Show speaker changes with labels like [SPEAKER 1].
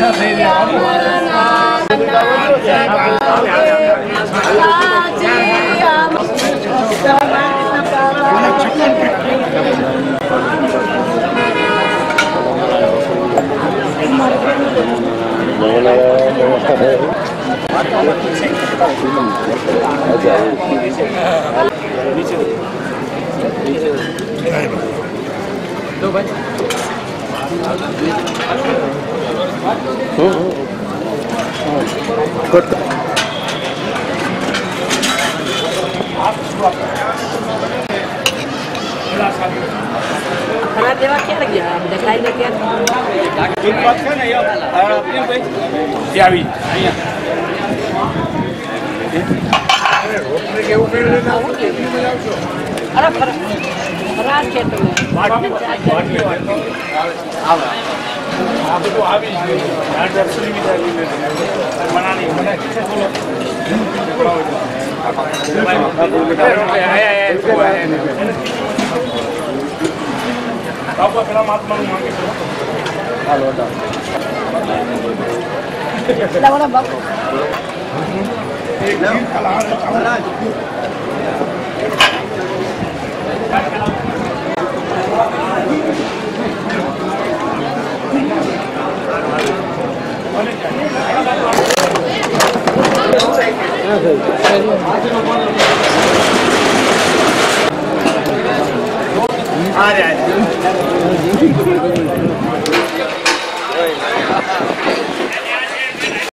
[SPEAKER 1] दो भाई खाना देवा क्या लग गया दिखाई दे क्या एक बात है ना यार अपने भाई क्या भी रोकने के ऊपर लेना अरे फरार के तो आप तो आ भी यार दर्शन भी जाएगी मना नहीं मना किसे बोलो बाबू अपना महात्मा मांगे हेलो लगोना बाबू एक दिन कलार आ रहा है